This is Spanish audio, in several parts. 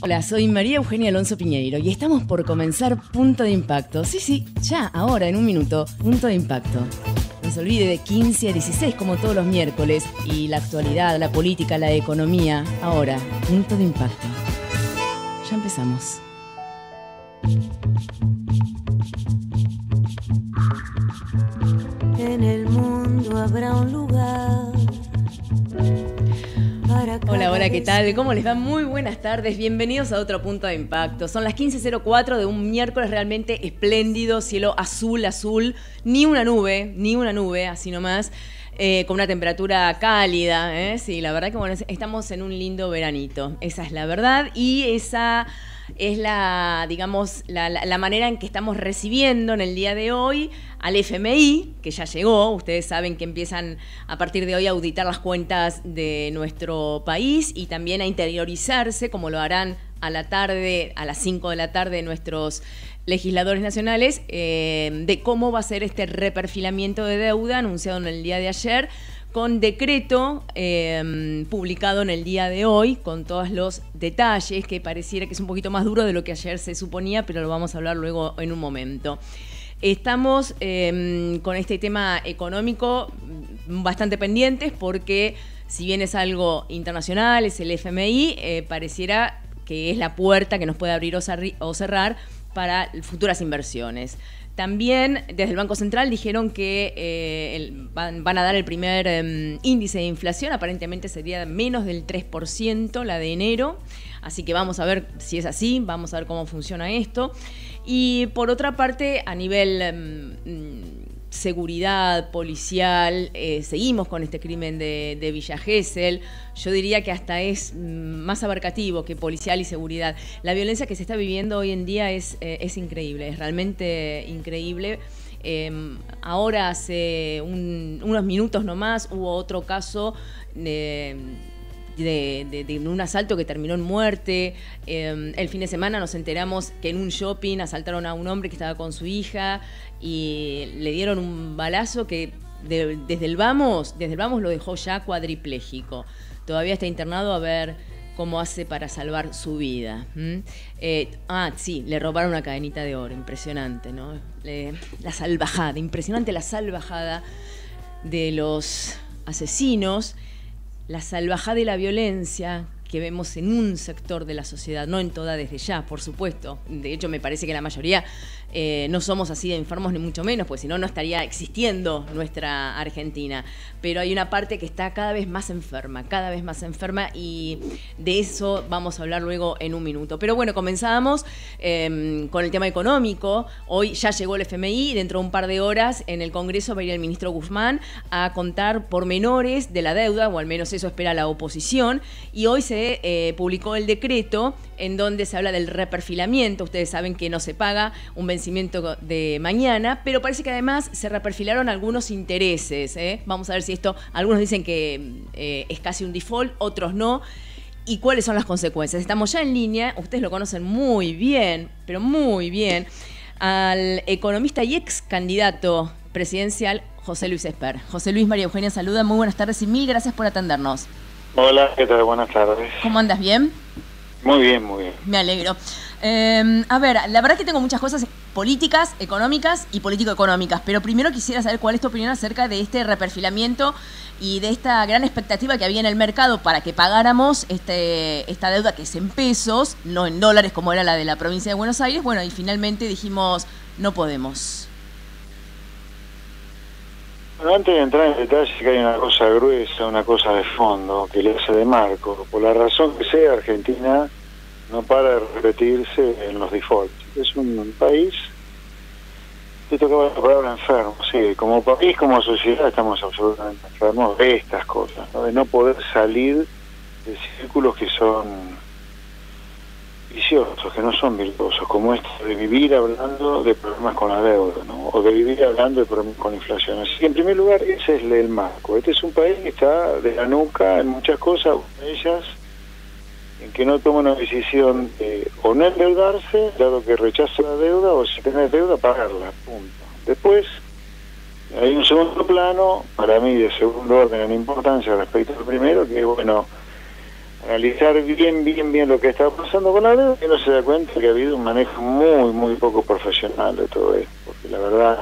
Hola, soy María Eugenia Alonso Piñeiro y estamos por comenzar Punto de Impacto. Sí, ya, ahora, en un minuto, Punto de Impacto. No se olvide de 15 a 16 como todos los miércoles y la actualidad, la política, la economía. Ahora, Punto de Impacto. Ya empezamos. En el mundo habrá un lugar. Hola, ¿qué tal? ¿Cómo les va? Muy buenas tardes, bienvenidos a otro Punto de Impacto. Son las 15:04 de un miércoles realmente espléndido, cielo azul, ni una nube, así nomás, con una temperatura cálida, ¿eh? Sí, la verdad que bueno, estamos en un lindo veranito, esa es la verdad, y esa es la manera en que estamos recibiendo en el día de hoy al FMI, que ya llegó. Ustedes saben que empiezan a partir de hoy a auditar las cuentas de nuestro país y también a interiorizarse, como lo harán a la tarde, a las 5 de la tarde, nuestros legisladores nacionales, de cómo va a ser este reperfilamiento de deuda anunciado en el día de ayer, con decreto publicado en el día de hoy, con todos los detalles, que pareciera que es un poquito más duro de lo que ayer se suponía, pero lo vamos a hablar luego en un momento. Estamos con este tema económico bastante pendientes porque, si bien es algo internacional, es el FMI, pareciera que es la puerta que nos puede abrir o cerrar para futuras inversiones. También desde el Banco Central dijeron que van a dar el primer índice de inflación, aparentemente sería menos del 3% la de enero, así que vamos a ver si es así, vamos a ver cómo funciona esto. Y por otra parte, a nivel seguridad policial, seguimos con este crimen de Villa Gesell. Yo diría que hasta es más abarcativo que policial y seguridad. La violencia que se está viviendo hoy en día es increíble, es realmente increíble. Ahora hace unos minutos nomás hubo otro caso de un asalto que terminó en muerte. El fin de semana nos enteramos que en un shopping asaltaron a un hombre que estaba con su hija y le dieron un balazo que desde el vamos lo dejó ya cuadripléjico. Todavía está internado a ver cómo hace para salvar su vida. Sí, le robaron una cadenita de oro, impresionante, ¿no? Impresionante la salvajada de los asesinos, la salvajada y la violencia que vemos en un sector de la sociedad, no en toda desde ya, por supuesto. De hecho, me parece que la mayoría no somos así de enfermos, ni mucho menos, pues si no, no estaría existiendo nuestra Argentina. Pero hay una parte que está cada vez más enferma, y de eso vamos a hablar luego en un minuto. Pero bueno, comenzamos con el tema económico. Hoy ya llegó el FMI y dentro de un par de horas en el Congreso va a ir el ministro Guzmán a contar pormenores de la deuda, o al menos eso espera la oposición, y hoy se publicó el decreto en donde se habla del reperfilamiento. Ustedes saben que no se paga un vencimiento de mañana, pero parece que además se reperfilaron algunos intereses, ¿eh? Vamos a ver si esto, algunos dicen que es casi un default, otros no, y cuáles son las consecuencias. Estamos ya en línea, ustedes lo conocen muy bien, pero muy bien, al economista y ex candidato presidencial José Luis Esper. José Luis, María Eugenia saluda, muy buenas tardes y mil gracias por atendernos. Hola, ¿qué tal? Buenas tardes. ¿Cómo andas? ¿Bien? Muy bien, muy bien. Me alegro. A ver, la verdad es que tengo muchas cosas políticas, económicas y político-económicas, pero primero quisiera saber cuál es tu opinión acerca de este reperfilamiento y de esta gran expectativa que había en el mercado para que pagáramos esta deuda que es en pesos, no en dólares como era la de la provincia de Buenos Aires. Bueno, y finalmente dijimos, no podemos. Bueno, antes de entrar en detalle, que hay una cosa gruesa, una cosa de fondo, que le hace de marco. Por la razón que sea, Argentina no para de repetirse en los defaults. Es un país, te tocaba la palabra enfermo, sí, como país, como sociedad estamos absolutamente enfermos de estas cosas, ¿no? De no poder salir de círculos que son viciosos, que no son virtuosos, como esto de vivir hablando de problemas con la deuda, ¿no? O de vivir hablando de problemas con la inflación. Así que, en primer lugar, ese es el marco. Este es un país que está de la nuca en muchas cosas, una de ellas en que no toma una decisión de o no endeudarse, dado que rechaza la deuda, o si tiene deuda, pagarla, punto. Después, hay un segundo plano, para mí de segundo orden en importancia respecto al primero, que es, bueno, analizar bien lo que está pasando con la deuda, y uno se da cuenta que ha habido un manejo muy poco profesional de todo esto, porque la verdad,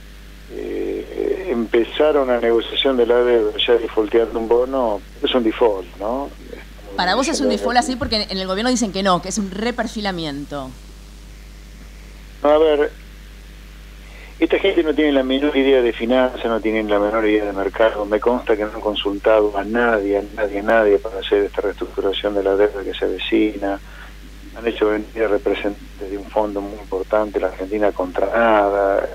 empezar una negociación de la deuda ya defaulteando un bono, es un default, ¿no? Para vos es un default así porque en el gobierno dicen que no, que es un reperfilamiento. A ver, esta gente no tiene la menor idea de finanzas, no tienen la menor idea de mercado. Me consta que no han consultado a nadie para hacer esta reestructuración de la deuda que se avecina. Han hecho venir representantes de un fondo muy importante, la Argentina contra nada.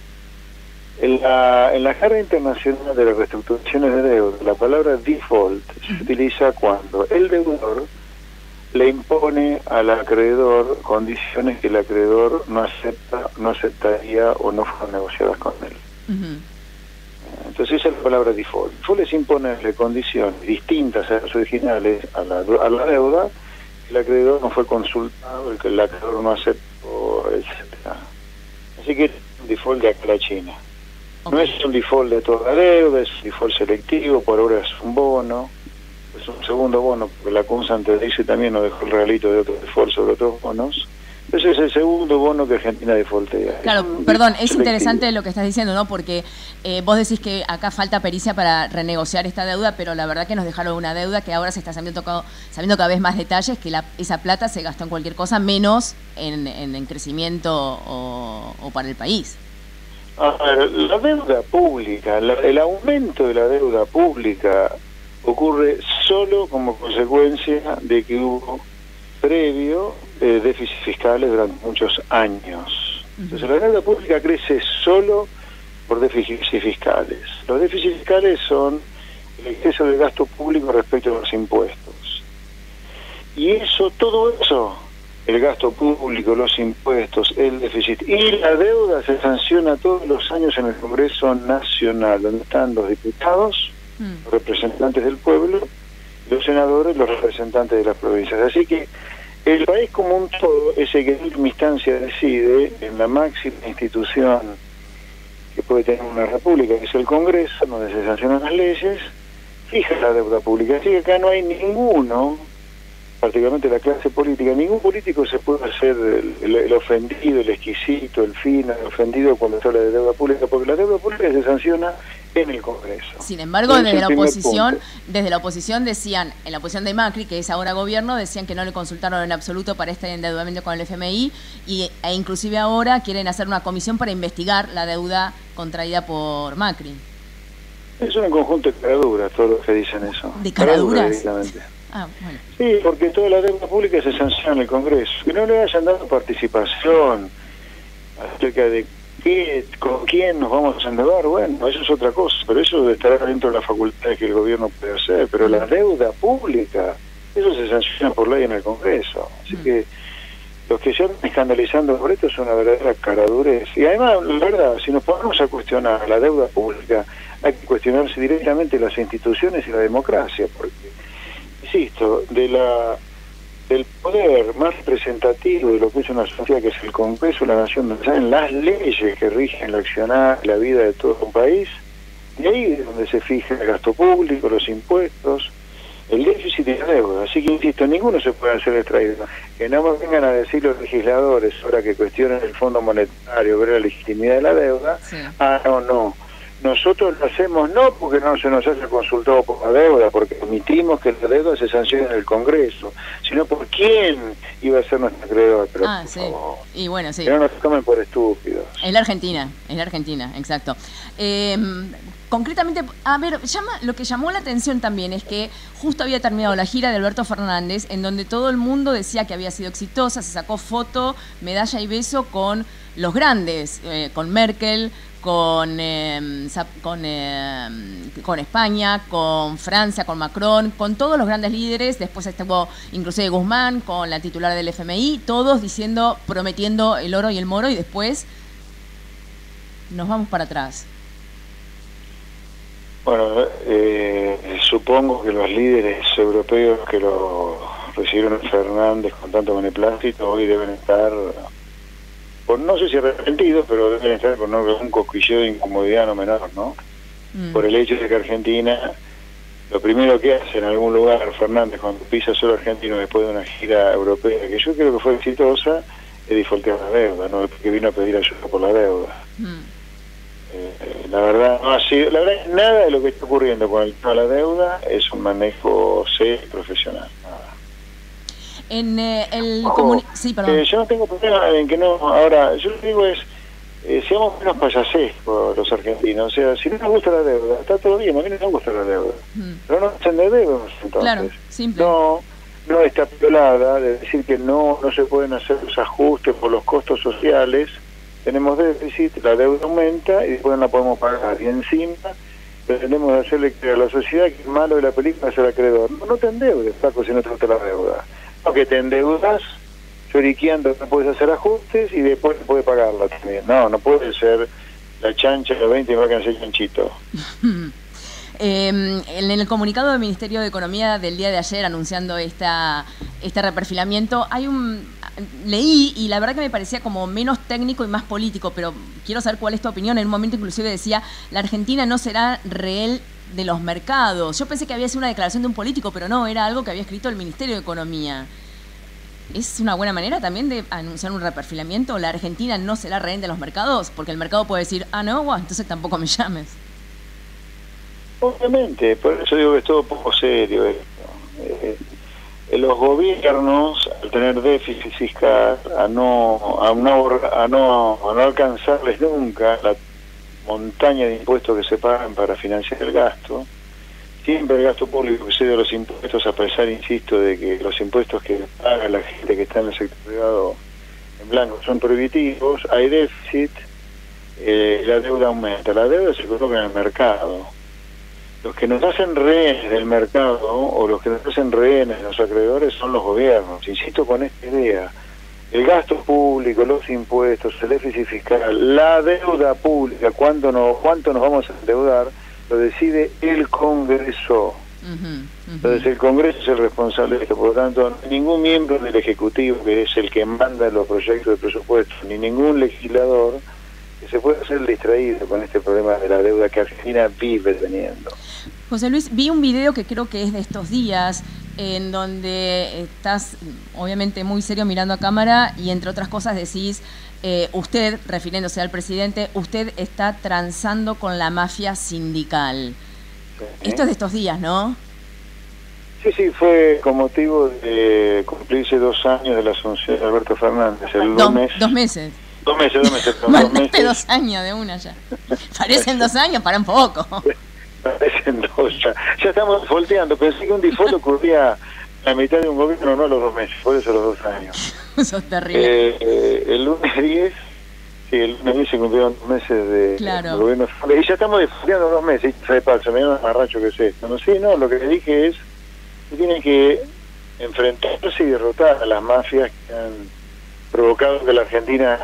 En la carta internacional de las reestructuraciones de deuda, la palabra default se utiliza cuando el deudor le impone al acreedor condiciones que el acreedor no aceptaría o no fueron negociadas con él. Entonces esa es la palabra default. Default es imponerle condiciones distintas a las originales a la deuda, el acreedor no fue consultado, el acreedor no aceptó, etcétera. Así que es un default de acá a la China. No es un default de toda la deuda, es un default selectivo, por ahora es un bono, es un segundo bono, porque la CUNSA antes de irse también nos dejó el regalito de otro default sobre otros bonos. Ese es el segundo bono que Argentina defaultea. Claro, perdón, es interesante lo que estás diciendo, ¿no? Porque vos decís que acá falta pericia para renegociar esta deuda, pero la verdad que nos dejaron una deuda que ahora se está sabiendo cada vez más detalles, que esa plata se gastó en cualquier cosa, menos en crecimiento o para el país. A ver, la deuda pública, el aumento de la deuda pública ocurre solo como consecuencia de que hubo previo déficits fiscales durante muchos años. Entonces la deuda pública crece solo por déficits fiscales. Los déficits fiscales son el exceso de gasto público respecto a los impuestos. Y todo eso, el gasto público, los impuestos, el déficit y la deuda se sanciona todos los años en el Congreso Nacional, donde están los diputados, los representantes del pueblo, los senadores, los representantes de las provincias. Así que el país como un todo es el que en última instancia decide en la máxima institución que puede tener una república, que es el Congreso, donde se sancionan las leyes, fija la deuda pública. Así que acá no hay ninguno, particularmente la clase política, ningún político se puede hacer el ofendido, el exquisito, el fino, el ofendido cuando se habla de deuda pública, porque la deuda pública se sanciona en el Congreso. Sin embargo, desde la oposición decían, en la oposición de Macri, que es ahora gobierno, decían que no le consultaron en absoluto para este endeudamiento con el FMI e inclusive ahora quieren hacer una comisión para investigar la deuda contraída por Macri. Es un conjunto de caraduras, todos los que dicen eso. ¿De caraduras? Ah, bueno. Sí, porque toda la deuda pública se sanciona en el Congreso. Que no le hayan dado participación acerca de con quién nos vamos a endeudar, bueno, eso es otra cosa, pero eso estará dentro de las facultades que el gobierno puede hacer, pero la deuda pública, eso se sanciona por ley en el Congreso. Así que los que se están escandalizando por esto son una verdadera caradurez. Y además, la verdad, si nos ponemos a cuestionar la deuda pública, hay que cuestionarse directamente las instituciones y la democracia, porque insisto, del poder más representativo de lo que es una sociedad, que es el Congreso de la Nación, donde salen las leyes que rigen la accionar, la vida de todo un país, y ahí es donde se fija el gasto público, los impuestos, el déficit y la deuda. Así que, insisto, ninguno se puede hacer extraído. Que no me vengan a decir los legisladores, ahora que cuestionan el Fondo Monetario, ver la legitimidad de la deuda, sí. No. Nosotros lo hacemos no porque no se nos haya consultado por la deuda, porque admitimos que la deuda se sanciona en el Congreso, sino por quién iba a ser nuestro acreedor. Pero, sí. Y bueno, sí. Que no nos tomen por estúpidos. Es la Argentina, exacto. Concretamente, a ver, lo que llamó la atención también es que justo había terminado la gira de Alberto Fernández, en donde todo el mundo decía que había sido exitosa, se sacó foto, medalla y beso con los grandes, con Merkel, con España, con Francia, con Macron, con todos los grandes líderes. Después estuvo inclusive Guzmán, con la titular del FMI, todos prometiendo el oro y el moro, y después nos vamos para atrás. Bueno, supongo que los líderes europeos que lo recibieron a Fernández con tanto beneplácito hoy deben estar, no sé si arrepentidos, pero deben estar con un cosquilleo de incomodidad no menor, ¿no? Por el hecho de que Argentina lo primero que hace en algún lugar Fernández cuando pisa suelo argentino después de una gira europea, que yo creo que fue exitosa, es defaultear la deuda, ¿no? Que vino a pedir ayuda por la deuda. La verdad, no ha sido, la verdad, nada de lo que está ocurriendo con el tema de la deuda es un manejo serio y profesional. Nada. En sí, perdón. Yo no tengo problema en que no, ahora, yo lo que digo es, seamos menos payasescos los argentinos, o sea, si no nos gusta la deuda, está todo bien, a mí no me gusta la deuda, pero no se endeudemos entonces. Claro, simple. No está violada de decir que no se pueden hacer los ajustes por los costos sociales, tenemos déficit, la deuda aumenta y después no la podemos pagar, y encima pretendemos hacerle creer a la sociedad que el malo de la película es el acreedor. No te endeudes, Paco, si no te gusta la deuda. No, que te endeudas lloriqueando, no puedes hacer ajustes y después puedes pagarla también. No puede ser la chancha de los 20 y va a quedar ese chanchito. En el comunicado del Ministerio de Economía del día de ayer anunciando este reperfilamiento, leí y la verdad que me parecía como menos técnico y más político, pero quiero saber cuál es tu opinión. En un momento inclusive decía, la Argentina no será rehén de los mercados. Yo pensé que había sido una declaración de un político, pero no, era algo que había escrito el Ministerio de Economía. ¿Es una buena manera también de anunciar un reperfilamiento? ¿La Argentina no será rehén de los mercados? Porque el mercado puede decir, no, bueno, entonces tampoco me llames. Obviamente, por eso digo que es todo poco serio. Los gobiernos, al tener déficit fiscal, a no alcanzarles nunca la montaña de impuestos que se pagan para financiar el gasto, siempre el gasto público excede a los impuestos, a pesar, insisto, de que los impuestos que paga la gente que está en el sector privado en blanco son prohibitivos, hay déficit, la deuda aumenta, la deuda se coloca en el mercado. Los que nos hacen rehenes del mercado o los que nos hacen rehenes de los acreedores son los gobiernos. Insisto con esta idea, el gasto público, los impuestos, el déficit fiscal, la deuda pública, cuánto nos vamos a endeudar, lo decide el Congreso. Entonces el Congreso es el responsable de esto, por lo tanto ningún miembro del Ejecutivo, que es el que manda los proyectos de presupuesto, ni ningún legislador que se puede hacer distraído con este problema de la deuda que Argentina vive teniendo. José Luis, vi un video que creo que es de estos días, en donde estás obviamente muy serio mirando a cámara y entre otras cosas decís, usted, refiriéndose al presidente, usted está transando con la mafia sindical. Sí. Esto es de estos días, ¿no? Sí, fue con motivo de cumplirse 2 años de la asunción de Alberto Fernández. El lunes. 2 meses. 2 meses. Mandaste 2 años de una ya. Parecen 2 años, para un poco. Parecen 2 ya estamos volteando. Pensé que un default ocurría la mitad de un gobierno, no a los 2 meses, por eso los 2 años. Eso es terrible. El lunes 10, sí, el lunes 10 se cumplieron 2 meses de gobierno. Y ya estamos defaulteando 2 meses. Se me da un marracho que es esto. No, lo que le dije es que tienen que enfrentarse y derrotar a las mafias que han provocado que la Argentina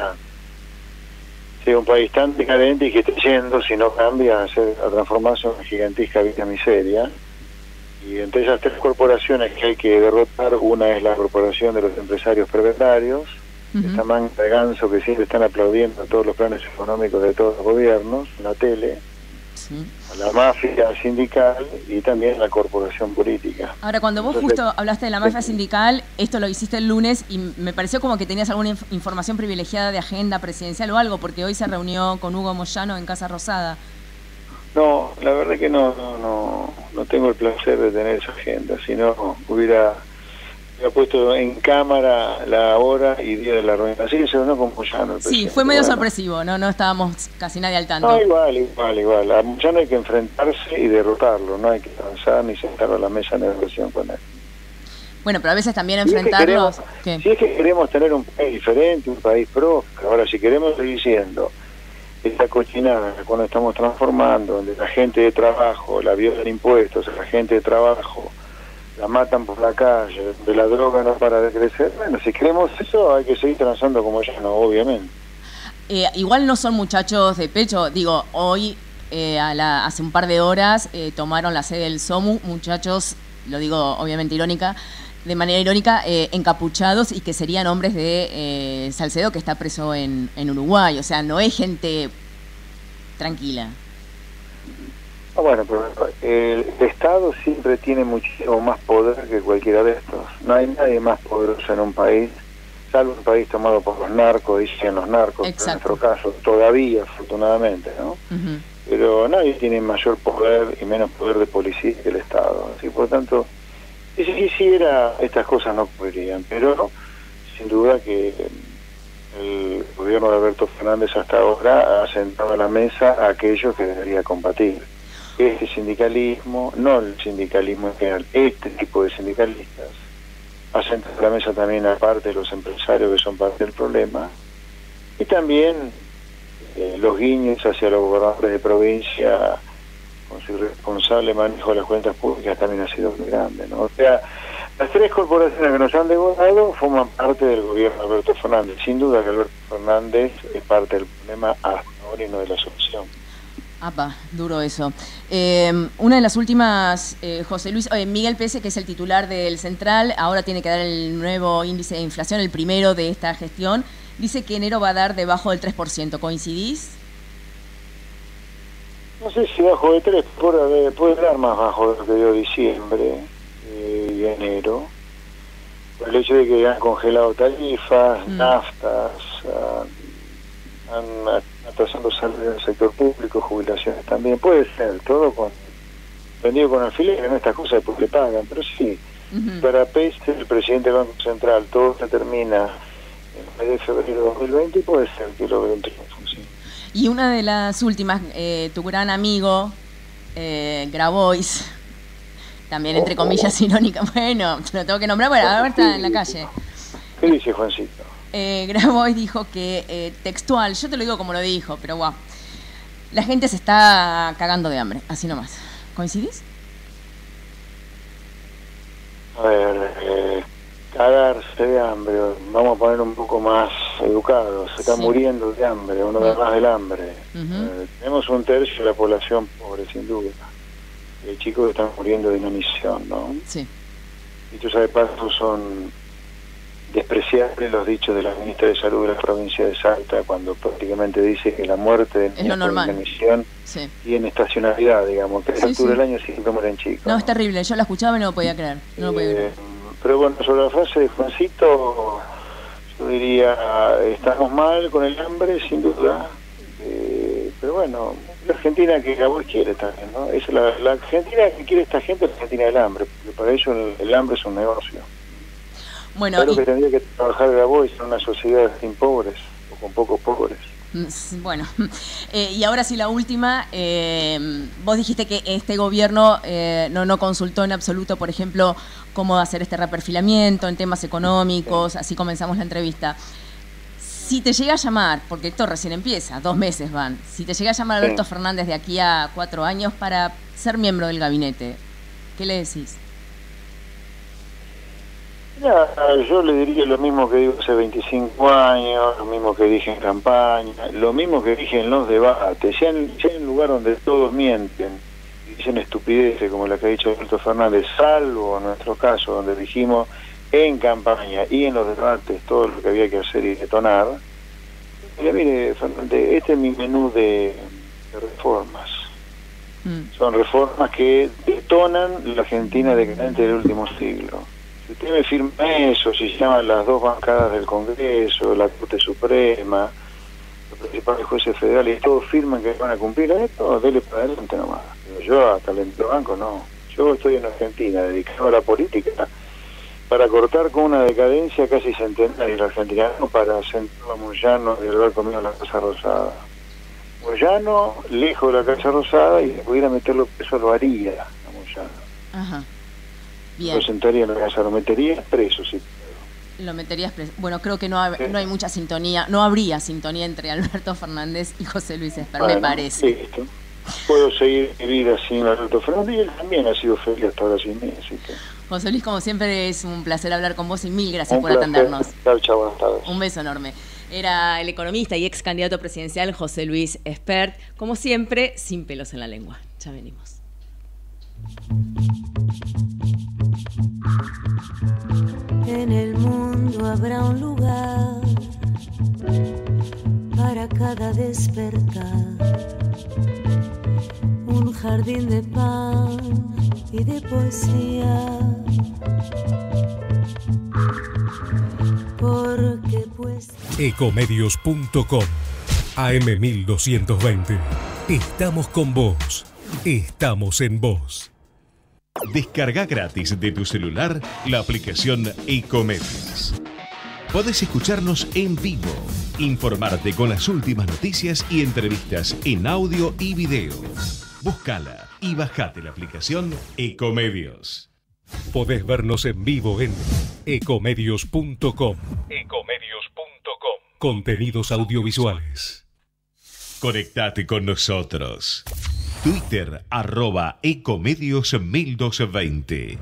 sea un país tan decadente y que esté yendo, si no cambia, a transformarse en una gigantesca vieja miseria. Y entre esas 3 corporaciones que hay que derrotar, una es la corporación de los empresarios pervertarios, esta manga de ganso que siempre están aplaudiendo todos los planes económicos de todos los gobiernos, la tele, a la mafia sindical y también la corporación política. Ahora, cuando vos justo hablaste de la mafia sindical, esto lo hiciste el lunes y me pareció como que tenías alguna información privilegiada de agenda presidencial o algo, porque hoy se reunió con Hugo Moyano en Casa Rosada. No, la verdad que no tengo el placer de tener esa agenda, si no hubiera puesto en cámara la hora y día de la reunión. Así que se reunió con Moyano. Sí, fue medio sorpresivo, no estábamos casi nadie al tanto. No, igual. A Moyano hay que enfrentarse y derrotarlo, no hay que avanzar ni sentarlo a la mesa de negociación con él. Bueno, pero a veces también enfrentarlos... Si es que queremos tener un país diferente, un país próspero, ahora si queremos seguir siendo esta cochinada cuando estamos transformando, donde la gente de trabajo la violan impuestos, la gente de trabajo la matan por la calle, de la droga no para de crecer, bueno, si queremos eso hay que seguir transando como ya no, obviamente. Igual no son muchachos de pecho, digo, hoy, hace un par de horas, tomaron la sede del SOMU, muchachos, lo digo obviamente de manera irónica, encapuchados y que serían hombres de Salcedo, que está preso en Uruguay, o sea, no es gente tranquila. Bueno, pero el Estado siempre tiene muchísimo más poder que cualquiera de estos. No hay nadie más poderoso en un país, salvo un país tomado por los narcos, dicen los narcos, en nuestro caso, todavía, afortunadamente, ¿no? Uh-huh. Pero nadie tiene mayor poder y menos poder de policía que el Estado. Así, por tanto, si se quisiera, estas cosas no ocurrirían, pero sin duda que el gobierno de Alberto Fernández hasta ahora ha sentado a la mesa a aquellos que debería combatir. Este sindicalismo, no el sindicalismo en general, este tipo de sindicalistas, ha sentado a la mesa también aparte de los empresarios que son parte del problema, y también los guiños hacia los gobernadores de provincia con su irresponsable manejo de las cuentas públicas también ha sido muy grande, ¿no? O sea, las tres corporaciones que nos han devorado forman parte del gobierno de Alberto Fernández. Sin duda que Alberto Fernández es parte del problema hasta ahora y no de la solución. Apa, duro eso. Una de las últimas, José Luis, Miguel Pese, que es el titular del Central, ahora tiene que dar el nuevo índice de inflación, el primero de esta gestión. Dice que enero va a dar debajo del 3%. ¿Coincidís? No sé si bajo de 3, puede dar más bajo de lo que dio diciembre y enero. Por el hecho de que han congelado tarifas, naftas, han atrasando salarios del sector público, jubilaciones también. Puede ser, todo vendido con alfiler, en estas cosas porque pagan, pero sí. Para Pese, el presidente del Banco Central, todo se termina en el mes de febrero de 2020 y puede ser que lo vea un triunfo, sí. Y una de las últimas, tu gran amigo, Grabois, también entre comillas irónica, bueno, lo tengo que nombrar, bueno, ahora está en la calle. ¿Qué dice Juancito? Grabois dijo que, textual, yo te lo digo como lo dijo, pero guau, la gente se está cagando de hambre, así nomás. ¿Coincidís? A ver, cagarse de hambre, vamos a poner un poco más educados, se está muriendo de hambre, uno de más del hambre. Tenemos un tercio de la población pobre, sin duda. Hay chicos que están muriendo de inanición, ¿no? Sí. Y tú sabes, paso son despreciables los dichos de la ministra de Salud de la provincia de Salta, cuando prácticamente dice que la muerte de niños por inanición tiene estacionalidad, digamos, que a esa altura del año siempre mueren chicos. No, es terrible, yo la escuchaba y no lo podía creer. No lo podía creer. Pero bueno, sobre la frase de Juancito, yo diría, estamos mal con el hambre, sin duda, pero bueno, la Argentina que Grabois quiere también, ¿no? Es la Argentina que quiere esta gente, la Argentina del hambre, porque para ellos el hambre es un negocio. Bueno, claro que tendría que trabajar Grabois en una sociedad sin pobres, o con pocos pobres. Bueno, y ahora sí la última, vos dijiste que este gobierno no consultó en absoluto, por ejemplo, cómo hacer este reperfilamiento en temas económicos, así comenzamos la entrevista. Si te llega a llamar, porque esto recién empieza, 2 meses van, si te llega a llamar Alberto Fernández de aquí a 4 años para ser miembro del gabinete, ¿qué le decís? Yo le diría lo mismo que digo hace 25 años, lo mismo que dije en campaña, lo mismo que dije en los debates. Si hay un lugar donde todos mienten y dicen estupideces como la que ha dicho Alberto Fernández, salvo en nuestro caso, donde dijimos en campaña y en los debates todo lo que había que hacer y detonar. Mire, Fernández, este es mi menú de reformas. Son reformas que detonan la Argentina decadente del último siglo. Si usted me firma eso, si se llaman las 2 bancadas del Congreso, la Corte Suprema, los principales jueces federales, todos firman que van a cumplir esto, dele para adelante nomás. Pero yo hasta el banco no. Yo estoy en Argentina, dedicado a la política, para cortar con una decadencia casi centenaria la Argentina, no para sentarlo a Moyano y haber comido en la Casa Rosada. Moyano, lejos de la Casa Rosada, y si pudiera meterlo preso, lo haría a Moyano. Ajá. Bien. Lo sentaría en la casa, lo metería preso, sí. Lo meterías preso. Bueno, creo que no hay mucha sintonía, no habría sintonía entre Alberto Fernández y José Luis Espert, me parece. Listo. Puedo seguir mi vida sin Alberto Fernández y él también ha sido feliz hasta ahora sin mí, así que... José Luis, como siempre, es un placer hablar con vos y mil gracias por atendernos. Chao, buenas tardes. Un beso enorme. Era el economista y ex candidato presidencial José Luis Espert, como siempre, sin pelos en la lengua. Ya venimos. En el mundo habrá un lugar para cada despertar, un jardín de pan y de poesía. Porque pues... Ecomedios.com AM1220. Estamos con vos. Estamos en vos. Descarga gratis de tu celular la aplicación Ecomedios. Podés escucharnos en vivo, informarte con las últimas noticias y entrevistas en audio y video. Búscala y bajate la aplicación Ecomedios. Podés vernos en vivo en ecomedios.com. Contenidos audiovisuales. Conectate con nosotros. Twitter @Ecomedios1220.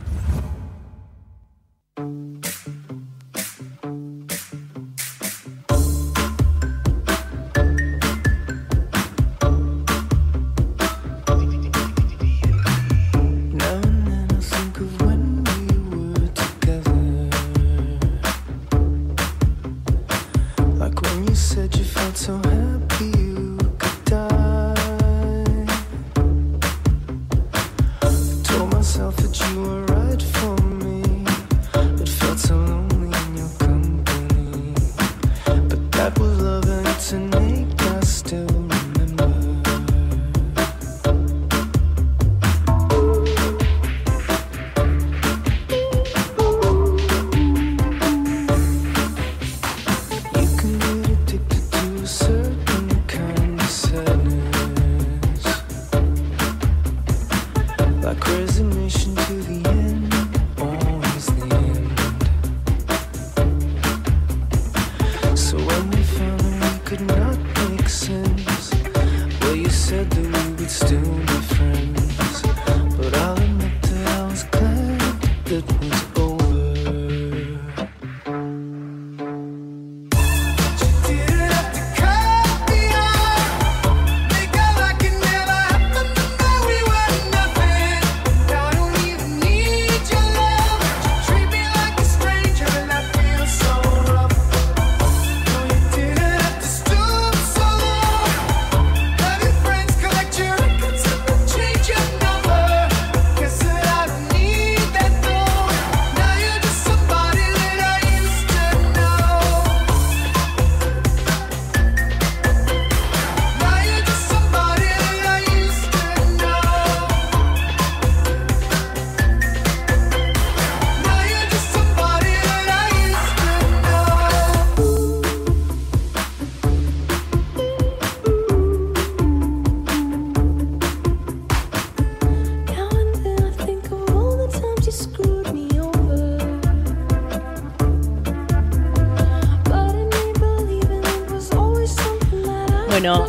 Bueno,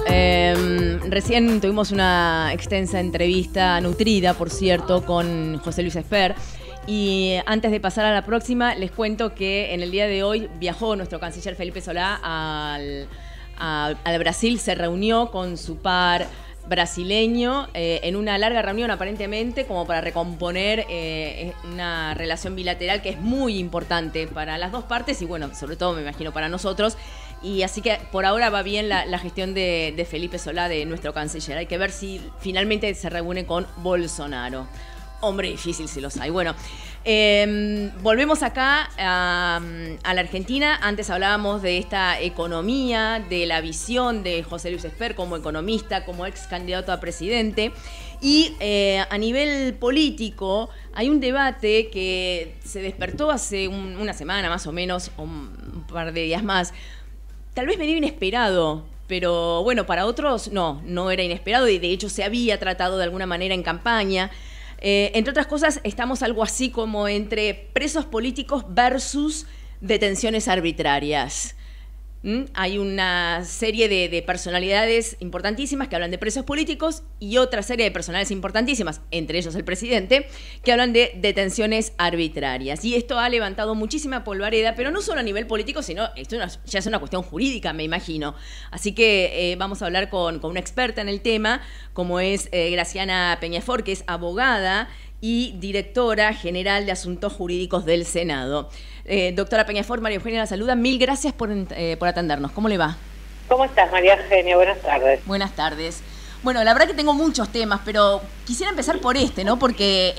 recién tuvimos una extensa entrevista, nutrida, por cierto, con José Luis Esper. Y antes de pasar a la próxima, les cuento que en el día de hoy viajó nuestro canciller Felipe Solá al Brasil, se reunió con su par brasileño en una larga reunión aparentemente como para recomponer una relación bilateral que es muy importante para las dos partes y bueno, sobre todo me imagino para nosotros. Y así que por ahora va bien la gestión de Felipe Solá, de nuestro canciller. Hay que ver si finalmente se reúne con Bolsonaro. Hombre, difícil si los hay. Bueno, volvemos acá a la Argentina. Antes hablábamos de esta economía, de la visión de José Luis Esper como economista, como ex candidato a presidente. Y a nivel político hay un debate que se despertó hace una semana más o menos, o un par de días más. Tal vez medio inesperado, pero bueno, para otros no era inesperado y de hecho se había tratado de alguna manera en campaña. Entre otras cosas, estamos algo así como entre presos políticos versus detenciones arbitrarias. Hay una serie de personalidades importantísimas que hablan de presos políticos y otra serie de personalidades importantísimas, entre ellos el presidente, que hablan de detenciones arbitrarias. Y esto ha levantado muchísima polvareda, pero no solo a nivel político, sino esto ya es una cuestión jurídica, me imagino. Así que vamos a hablar con una experta en el tema, como es Graciana Peñafort, que es abogada y directora general de Asuntos Jurídicos del Senado. Doctora Peñafort, María Eugenia la saluda. Mil gracias por atendernos. ¿Cómo le va? ¿Cómo estás, María Eugenia? Buenas tardes. Buenas tardes. Bueno, la verdad que tengo muchos temas, pero quisiera empezar por este, ¿no? Porque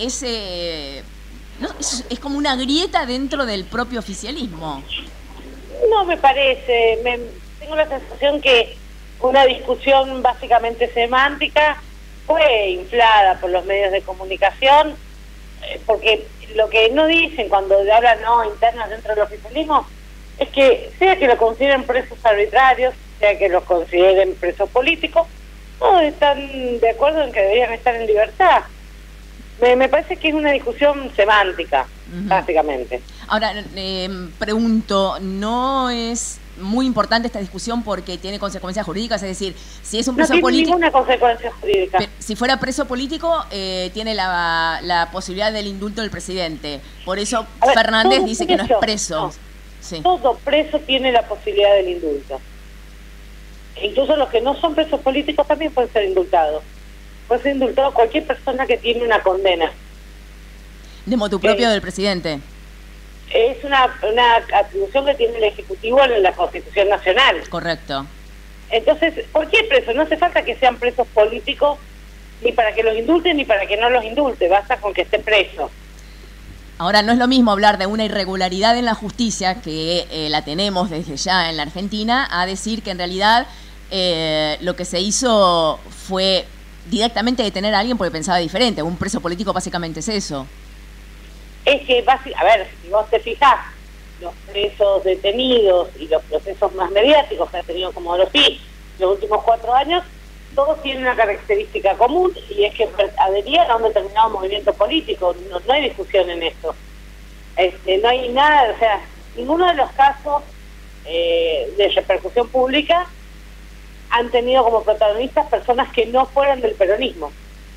¿no? es como una grieta dentro del propio oficialismo. No me parece, tengo la sensación que una discusión básicamente semántica fue inflada por los medios de comunicación, porque lo que no dicen cuando hablan internas dentro del oficialismo es que sea que lo consideren presos arbitrarios, sea que los consideren presos políticos, todos están de acuerdo en que deberían estar en libertad. Me parece que es una discusión semántica, básicamente. Ahora, pregunto, ¿no es muy importante esta discusión porque tiene consecuencias jurídicas? Es decir, si es un preso político... No tiene ninguna consecuencia jurídica. Si fuera preso político, tiene la posibilidad del indulto del presidente. Por eso Fernández dice que no es preso. No. Sí. Todo preso tiene la posibilidad del indulto. E incluso los que no son presos políticos también pueden ser indultados. Puede ser indultado cualquier persona que tiene una condena. De motu propio del presidente. Es una atribución que tiene el Ejecutivo en la Constitución Nacional. Correcto. Entonces, cualquier preso, no hace falta que sean presos políticos ni para que los indulten ni para que no los indulte, basta con que esté preso. Ahora, no es lo mismo hablar de una irregularidad en la justicia, que la tenemos desde ya en la Argentina, a decir que en realidad lo que se hizo fue directamente detener a alguien porque pensaba diferente. Un preso político básicamente es eso. Es que, a ver, si vos te fijás, los presos detenidos y los procesos más mediáticos que ha tenido como los últimos 4 años, todos tienen una característica común, y es que adherían a un determinado movimiento político. No hay discusión en esto. No hay nada, o sea, ninguno de los casos de repercusión pública han tenido como protagonistas personas que no fueran del peronismo.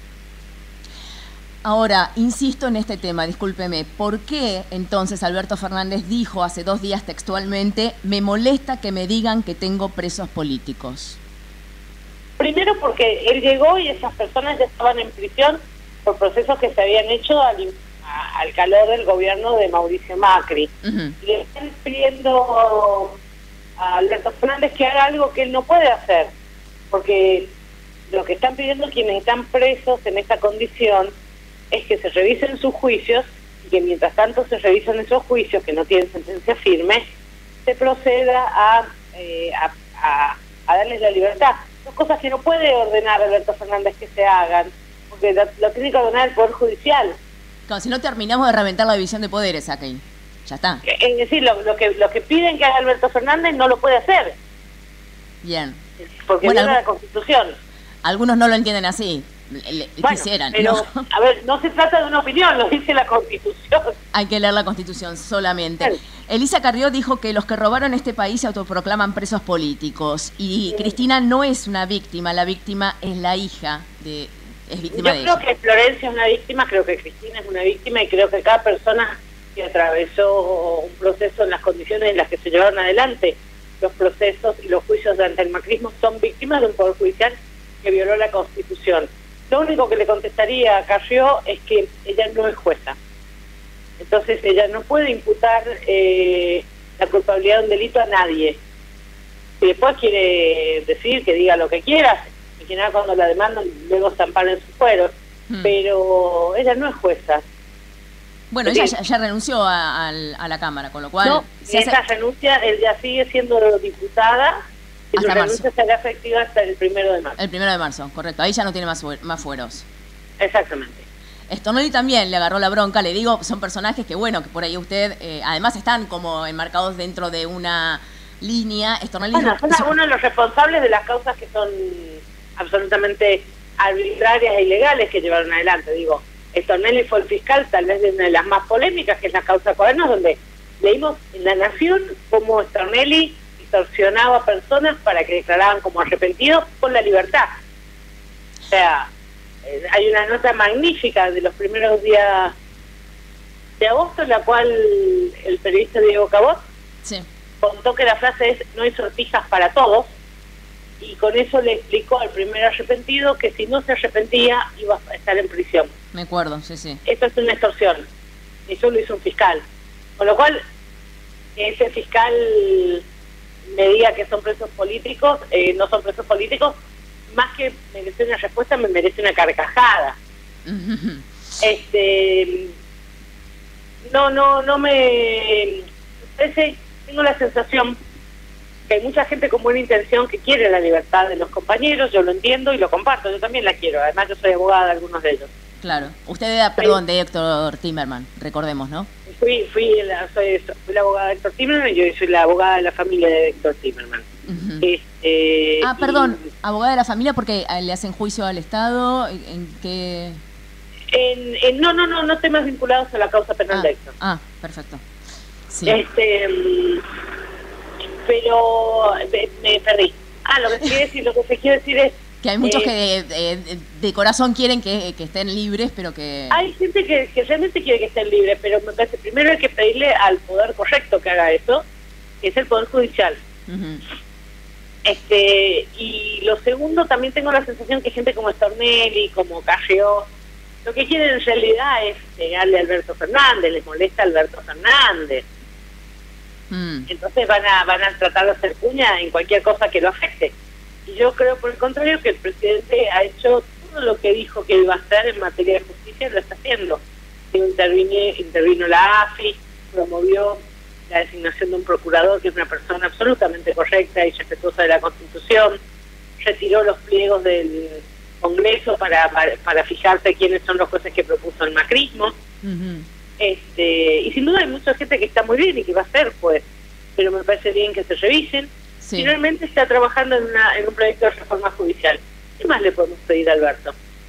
Ahora, insisto en este tema, discúlpeme, ¿por qué entonces Alberto Fernández dijo hace 2 días textualmente: me molesta que me digan que tengo presos políticos? Primero porque él llegó y esas personas ya estaban en prisión por procesos que se habían hecho al calor del gobierno de Mauricio Macri. Y le están pidiendo a Alberto Fernández que haga algo que él no puede hacer, porque lo que están pidiendo quienes están presos en esta condición es que se revisen sus juicios, y que mientras tanto se revisan esos juicios que no tienen sentencia firme, se proceda a darles la libertad. Son cosas que no puede ordenar Alberto Fernández que se hagan, porque lo tiene que ordenar el Poder Judicial. Claro, si no terminamos de reventar la división de poderes aquí. Ya está. Es decir, lo que piden que haga Alberto Fernández no lo puede hacer. Bien. Porque viola la Constitución. Algunos no lo entienden así. Quisieran, pero, ¿no? A ver, no se trata de una opinión, lo dice la Constitución. Hay que leer la Constitución solamente. Sí. Elisa Carrió dijo que los que robaron este país se autoproclaman presos políticos. Y Cristina no es una víctima, la víctima es la hija de... Es víctima de ella. Yo creo que Florencia es una víctima, creo que Cristina es una víctima, y creo que cada persona que atravesó un proceso en las condiciones en las que se llevaron adelante los procesos y los juicios ante el macrismo son víctimas de un poder judicial que violó la Constitución. Lo único que le contestaría a Carrió es que ella no es jueza. Entonces ella no puede imputar la culpabilidad de un delito a nadie. Si después quiere decir que diga lo que quiera, y que nada, cuando la demandan luego se amparan sus fueros, pero ella no es jueza. Bueno, ella ya renunció a la Cámara, con lo cual... No, esa renuncia, ella sigue siendo diputada, y su renuncia será efectiva hasta el 1 de marzo. El 1 de marzo, correcto. Ahí ya no tiene más fueros. Exactamente. Stornelli también le agarró la bronca, le digo, son personajes que, bueno, que por ahí usted, además están como enmarcados dentro de una línea. Stornelli son algunos de los responsables de las causas que son absolutamente arbitrarias e ilegales que llevaron adelante. Digo, Stornelli fue el fiscal, tal vez de una de las más polémicas, que es la causa Cuadernos, donde leímos en La Nación cómo Stornelli extorsionaba a personas para que declaraban como arrepentidos con la libertad. O sea, hay una nota magnífica de los primeros días de agosto, en la cual el periodista Diego Cabot contó que la frase es: no hay sortijas para todos, y con eso le explicó al primer arrepentido que si no se arrepentía iba a estar en prisión. Me acuerdo, sí. Esto es una extorsión, y eso lo hizo un fiscal. Con lo cual, que ese fiscal me diga que son presos políticos, no son presos políticos, más que merecer una respuesta, me merece una carcajada. No me parece, tengo la sensación que hay mucha gente con buena intención que quiere la libertad de los compañeros, yo lo entiendo y lo comparto, yo también la quiero, además yo soy abogada de algunos de ellos. Claro, usted era, perdón, de Héctor Timerman, recordemos, ¿no? Fui la abogada de Héctor Timerman y yo soy la abogada de la familia de Héctor Timerman. Perdón, abogada de la familia porque le hacen juicio al Estado, ¿en qué...? No temas vinculados a la causa penal de Héctor. Perfecto. Sí. Pero me perdí. Lo que se quiere decir es que hay muchos que de corazón quieren que estén libres, pero que... Hay gente que realmente quiere que estén libres, pero me parece primero hay que pedirle al poder correcto que haga eso, que es el Poder Judicial. Y lo segundo, también tengo la sensación que gente como Stornelli, como Carrió, lo que quieren en realidad es pegarle a Alberto Fernández, les molesta a Alberto Fernández. Entonces van a tratar de hacer cuña en cualquier cosa que lo afecte. Y yo creo, por el contrario, que el presidente ha hecho todo lo que dijo que iba a hacer en materia de justicia, lo está haciendo. Intervino la AFI, promovió la designación de un procurador que es una persona absolutamente correcta y respetuosa de la Constitución, retiró los pliegos del Congreso para fijarse quiénes son los jueces que propuso el macrismo. Y sin duda hay mucha gente que está muy bien y que va a ser juez, pero me parece bien que se revisen. Sí. Finalmente está trabajando en un proyecto de reforma judicial. ¿Qué más le podemos pedir a Alberto?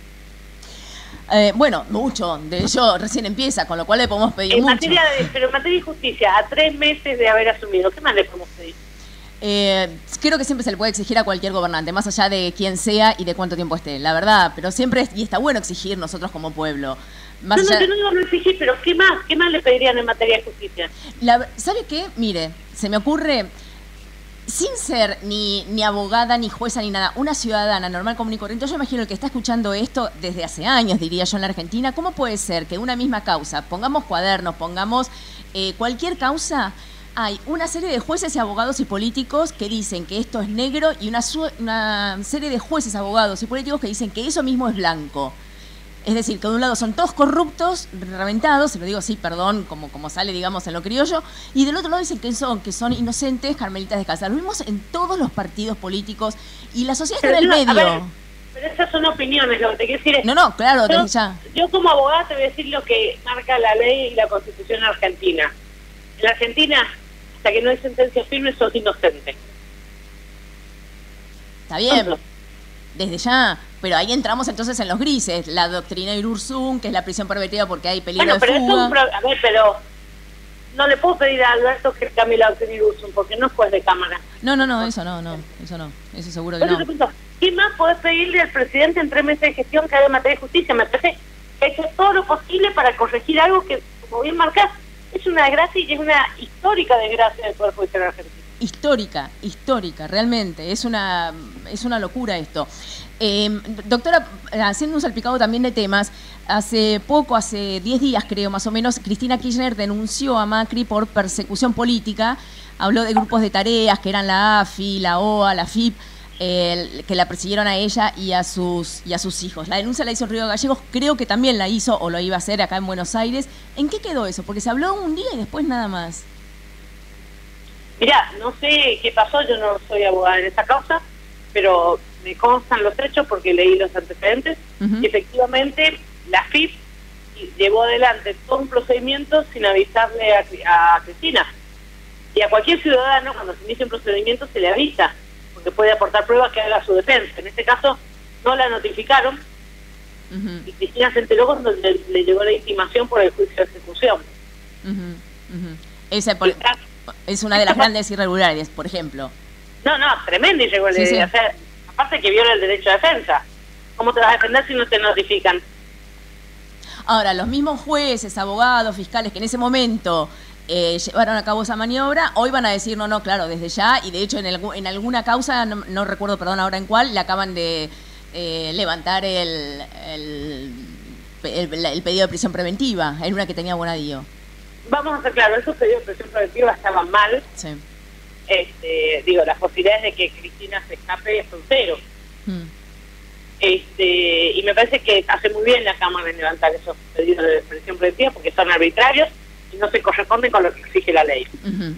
Bueno, mucho. De hecho, recién empieza, con lo cual le podemos pedir mucho. Pero en materia de justicia, a 3 meses de haber asumido, ¿qué más le podemos pedir? Creo que siempre se le puede exigir a cualquier gobernante, más allá de quién sea y de cuánto tiempo esté, la verdad. Pero siempre, y está bueno exigir nosotros como pueblo. Yo no digo no exigir, pero ¿qué más le pedirían en materia de justicia? ¿Sabe qué? Mire, se me ocurre... Sin ser ni abogada, ni jueza, ni nada, una ciudadana normal, común y corriente, yo imagino el que está escuchando esto desde hace años, diría yo, en la Argentina, ¿cómo puede ser que una misma causa, pongamos cuadernos, pongamos cualquier causa, hay una serie de jueces y abogados y políticos que dicen que esto es negro y una serie de jueces, abogados y políticos que dicen que eso mismo es blanco? Es decir, que de un lado son todos corruptos, reventados, se lo digo así, perdón, como sale, digamos, en lo criollo, y del otro lado dicen que son inocentes, carmelitas descalzas. Lo vimos en todos los partidos políticos y la sociedad está en el medio. A ver, pero esas son opiniones, lo que te quiero decir es... No, claro, yo como abogada te voy a decir lo que marca la ley y la Constitución argentina. En la Argentina, hasta que no hay sentencia firme, sos inocente. Está bien, desde ya... Pero ahí entramos entonces en los grises, la doctrina Irurzun, que es la prisión perpetua porque hay peligro de fuga. Pero no le puedo pedir a Alberto que cambie la doctrina Irurzun porque no es juez de cámara. Eso seguro que no. ¿Qué más podés pedirle al presidente en 3 meses de gestión que haga en materia de justicia? Me parece que ha hecho todo lo posible para corregir algo que, como bien marcás, es una desgracia y es una histórica desgracia del Poder Judicial argentino. Histórica, realmente. Es una locura esto. Doctora, haciendo un salpicado también de temas, hace 10 días creo más o menos, Cristina Kirchner denunció a Macri por persecución política, habló de grupos de tareas que eran la AFI, la OA, la FIP, que la persiguieron a ella y a sus hijos. La denuncia la hizo Río Gallegos, creo que también la hizo o lo iba a hacer acá en Buenos Aires. ¿En qué quedó eso? Porque se habló un día y después nada más. Mirá, no sé qué pasó, yo no soy abogada en esa causa, pero me constan los hechos porque leí los antecedentes. Y efectivamente la FIP llevó adelante todo un procedimiento sin avisarle a Cristina. Y a cualquier ciudadano, cuando se inicia un procedimiento, se le avisa, porque puede aportar pruebas que haga su defensa. En este caso, no la notificaron, y Cristina se enteró cuando le llegó la intimación por el juicio de ejecución. Es una de las grandes irregularidades, por ejemplo. No, tremenda irregularidad. Sí. O sea, aparte que viola el derecho a defensa. ¿Cómo te vas a defender si no te notifican? Ahora, los mismos jueces, abogados, fiscales que en ese momento llevaron a cabo esa maniobra, hoy van a decir no, claro, desde ya, y de hecho en alguna causa, no recuerdo, perdón, ahora en cuál, le acaban de levantar el pedido de prisión preventiva, en una que tenía Bonadío. Vamos a ser claros, esos pedidos de prisión preventiva estaban mal. Sí. Las posibilidades de que Cristina se escape son cero. Y me parece que hace muy bien la Cámara en levantar esos pedidos de prisión preventiva porque son arbitrarios y no se corresponden con lo que exige la ley.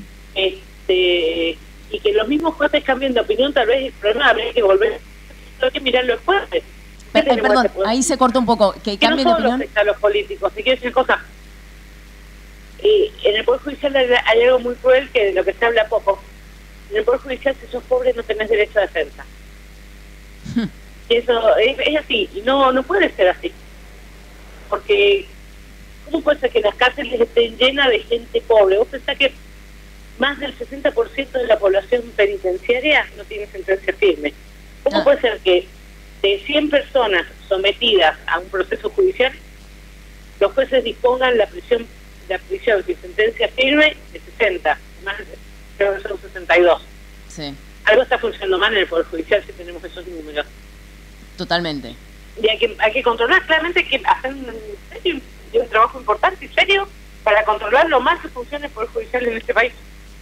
Y que los mismos jueces cambien de opinión, tal vez el problema habría que volver, hay que mirar los jueces. Perdón, ahí se corta un poco, que cambien de opinión. A los políticos, si quiero decir cosas. En el Poder Judicial hay algo muy cruel que de lo que se habla poco. En el Poder Judicial, si sos pobre, no tenés derecho a defensa. Y eso es así, y no puede ser así. Porque, ¿cómo puede ser que las cárceles estén llenas de gente pobre? Vos pensás que más del 60% de la población penitenciaria no tiene sentencia firme. ¿Cómo puede ser que de 100 personas sometidas a un proceso judicial, los jueces dispongan la prisión sin sentencia firme de 60? Más, creo que son 62. Sí. Algo está funcionando mal en el Poder Judicial si tenemos esos números. Totalmente. Y hay que controlar, claramente que hacen un trabajo importante y serio para controlar lo mal que funciona el Poder Judicial en este país.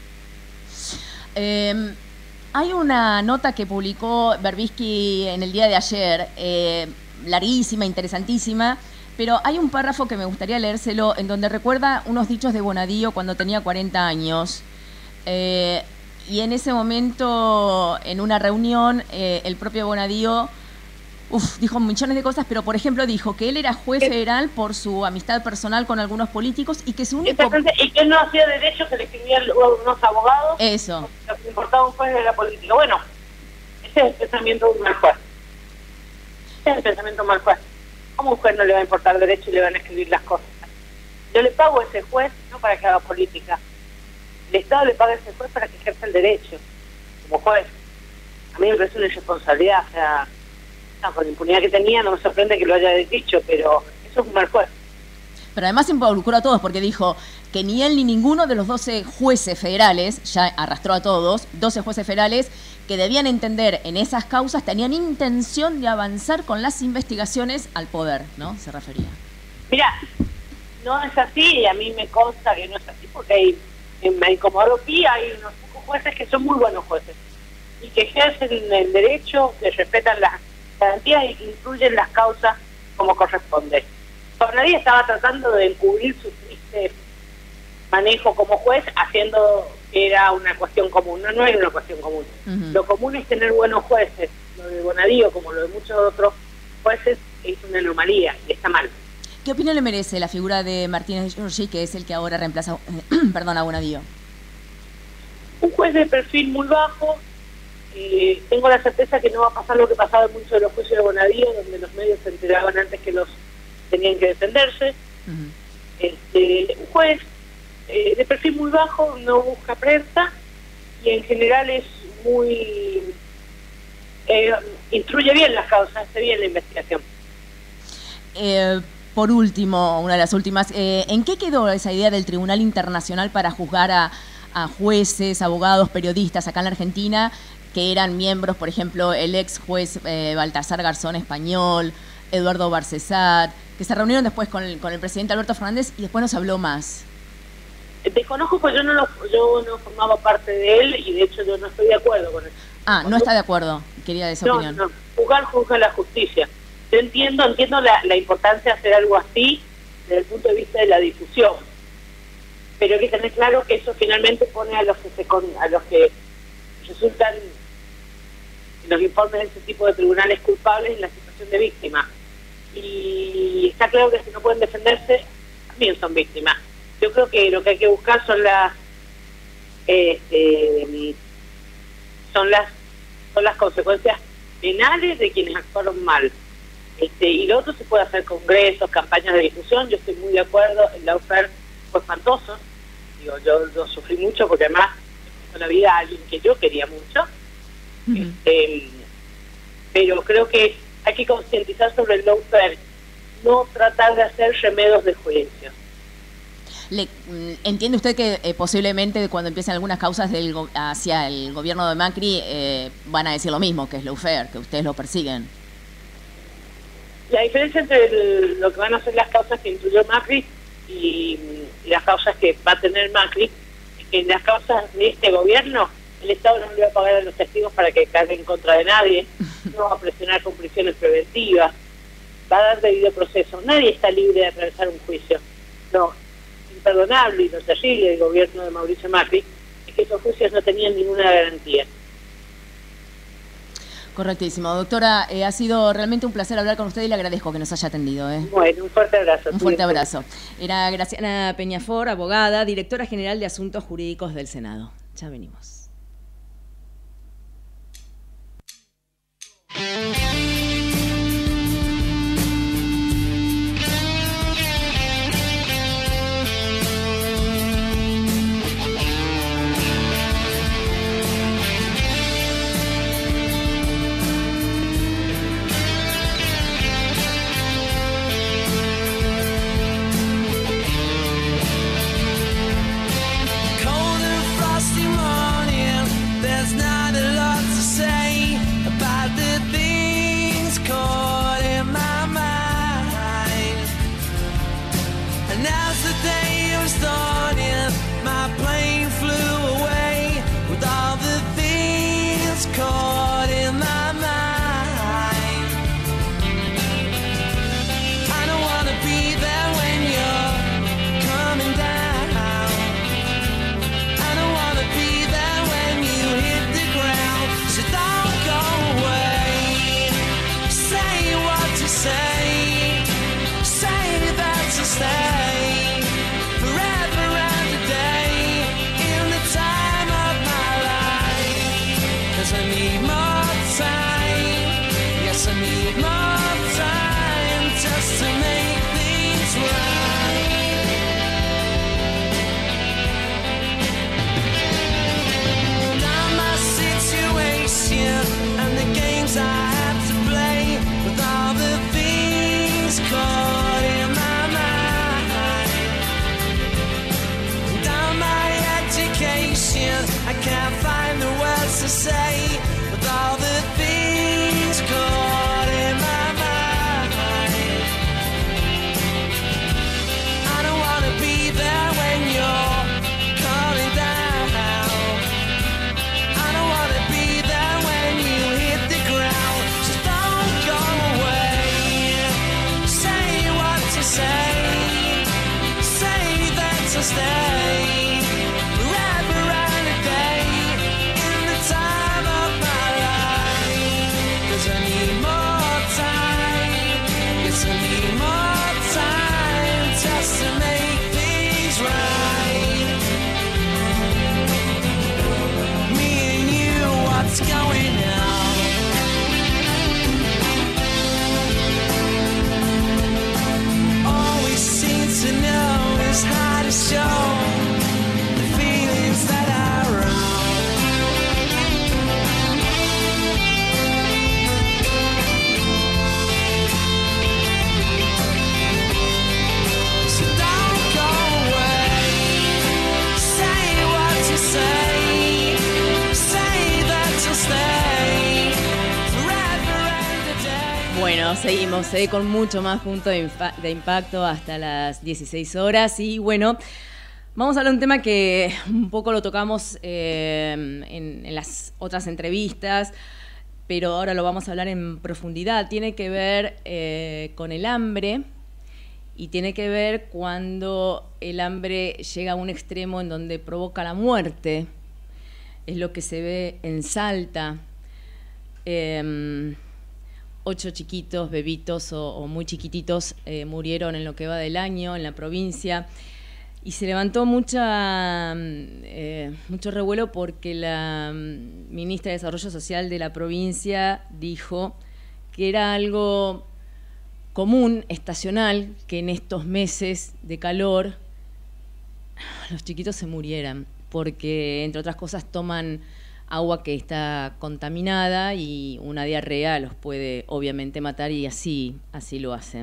Hay una nota que publicó Berbisky en el día de ayer, larguísima, interesantísima, pero hay un párrafo que me gustaría leérselo en donde recuerda unos dichos de Bonadío cuando tenía 40 años. Y en ese momento, en una reunión, el propio Bonadío dijo millones de cosas, pero por ejemplo dijo que él era juez federal por su amistad personal con algunos políticos y que su único... Y que él no hacía derecho, que le escribían unos abogados. Eso. Que importaba un juez de la política. Bueno, ese es el pensamiento de un mal juez. Ese es el pensamiento de un mal juez. ¿Cómo a un juez no le va a importar derecho y le van a escribir las cosas? Yo le pago a ese juez no para que haga política. El Estado le paga a ese juez para que ejerza el derecho como juez. A mí me parece una irresponsabilidad, o sea, con la impunidad que tenía no me sorprende que lo haya dicho, pero eso es un mal juez. Pero además involucró a todos porque dijo que ni él ni ninguno de los 12 jueces federales, ya arrastró a todos, 12 jueces federales que debían entender en esas causas, tenían intención de avanzar con las investigaciones al poder, ¿no? Se refería. Mira, no es así, y a mí me consta que no es así, porque en Comodoro-Pi hay unos pocos jueces que son muy buenos jueces y que ejercen el derecho, que respetan las garantías y que incluyen las causas como corresponde. Nadie estaba tratando de encubrir su triste manejo como juez, haciendo que era una cuestión común. No era una cuestión común. Lo común es tener buenos jueces. Lo de Bonadío, como lo de muchos otros jueces, es una anomalía y está mal. ¿Qué opinión le merece la figura de Martínez Giorgi, que es el que ahora reemplaza a Bonadío? Un juez de perfil muy bajo. Tengo la certeza que no va a pasar lo que pasaba en muchos de los jueces de Bonadío, donde los medios se enteraban antes que los tenían que defenderse. Un juez de perfil muy bajo, no busca prensa y en general es muy... instruye bien las causas, hace bien la investigación. Por último, una de las últimas, ¿en qué quedó esa idea del Tribunal Internacional para juzgar a jueces, abogados, periodistas acá en la Argentina, que eran miembros, por ejemplo, el ex juez Baltasar Garzón español, Eduardo Barcesat, que se reunieron después con el presidente Alberto Fernández y después no se habló más? Desconozco, pues yo no formaba parte de él y de hecho yo no estoy de acuerdo con eso. No está de acuerdo, quería esa opinión. No, juzga la justicia. Yo entiendo la importancia de hacer algo así desde el punto de vista de la difusión, pero hay que tener claro que eso finalmente pone a los que resultan en los informes de ese tipo de tribunales culpables en la situación de víctima. Y está claro que si no pueden defenderse, también son víctimas. Yo creo que lo que hay que buscar son las consecuencias penales de quienes actuaron mal. Y lo otro se puede hacer congresos, campañas de difusión. Yo estoy muy de acuerdo, el lawfare fue espantoso. Yo sufrí mucho porque además en la vida a alguien que yo quería mucho. Pero creo que hay que concientizar sobre el lawfare, no tratar de hacer remedos de juicio. ¿Entiende usted que posiblemente cuando empiecen algunas causas hacia el gobierno de Macri van a decir lo mismo, que es lawfare, que ustedes lo persiguen? La diferencia entre lo que van a ser las causas que incluyó Macri y las causas que va a tener Macri es que en las causas de este gobierno el Estado no le va a pagar a los testigos para que carguen en contra de nadie. no va a presionar con prisiones preventivas, va a dar debido proceso. Nadie está libre de atravesar un juicio. Lo imperdonable y lo terrible del gobierno de Mauricio Macri es que esos juicios no tenían ninguna garantía. Correctísimo. Doctora, ha sido realmente un placer hablar con usted y le agradezco que nos haya atendido. Bueno, un fuerte abrazo. Un fuerte abrazo. Era Graciana Peñafort, abogada, directora general de Asuntos Jurídicos del Senado. Ya venimos. Seguimos con mucho más punto de impacto hasta las 16 horas y bueno, vamos a hablar de un tema que un poco lo tocamos en las otras entrevistas, pero ahora lo vamos a hablar en profundidad. Tiene que ver con el hambre y tiene que ver cuando el hambre llega a un extremo en donde provoca la muerte. Es lo que se ve en Salta. 8 chiquitos, bebitos o muy chiquititos murieron en lo que va del año en la provincia y se levantó mucho revuelo porque la ministra de Desarrollo Social de la provincia dijo que era algo común, estacional, que en estos meses de calor los chiquitos se murieran porque, entre otras cosas, toman agua que está contaminada y una diarrea los puede obviamente matar y así lo hace.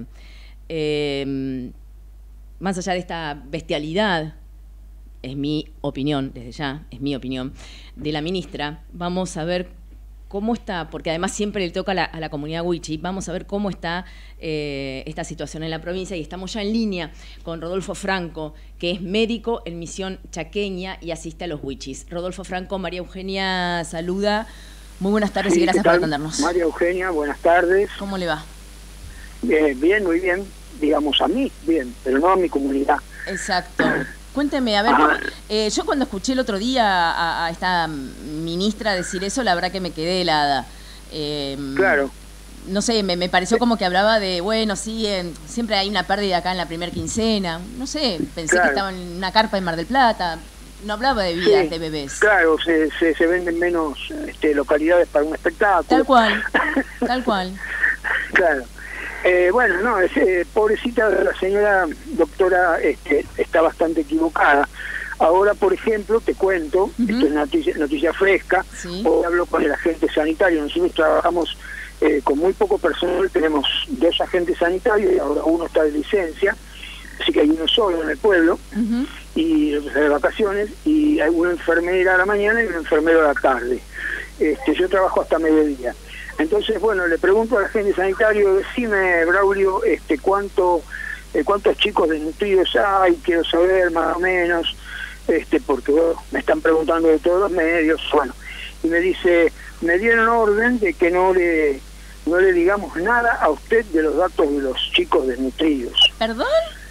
Más allá de esta bestialidad, es mi opinión, desde ya, es mi opinión, de la ministra, vamos a ver cómo está, porque además siempre le toca a la comunidad wichí, vamos a ver cómo está esta situación en la provincia y estamos ya en línea con Rodolfo Franco, que es médico en Misión Chaqueña y asiste a los wichís. Rodolfo Franco, María Eugenia saluda. Muy buenas tardes Sí, y gracias ¿qué por tal? atendernos. María Eugenia, buenas tardes. ¿Cómo le va? Bien, muy bien. Digamos a mí, bien, pero no a mi comunidad. Exacto. Cuénteme, a ver, yo cuando escuché el otro día a esta ministra decir eso, la verdad que me quedé helada. Claro. No sé, me pareció como que hablaba de, bueno, sí, siempre hay una pérdida acá en la primera quincena. No sé, pensé que estaba en una carpa en Mar del Plata. No hablaba de vidas de bebés. Claro, se venden menos localidades para un espectáculo. Tal cual, tal cual. Claro. Bueno, no, pobrecita la señora doctora está bastante equivocada. Ahora, por ejemplo, te cuento, esto es noticia fresca, hoy hablo con el agente sanitario, nosotros trabajamos con muy poco personal, tenemos 2 agentes sanitarios y ahora uno está de licencia, así que hay uno solo en el pueblo, y de vacaciones, y hay una enfermera a la mañana y un enfermero a la tarde. Yo trabajo hasta mediodía. Entonces, bueno, le pregunto al agente sanitario, decime, Braulio, ¿cuántos chicos desnutridos hay? Quiero saber más o menos, porque bueno, me están preguntando de todos los medios, bueno, y me dice, me dieron orden de que no le digamos nada a usted de los datos de los chicos desnutridos. ¿Perdón?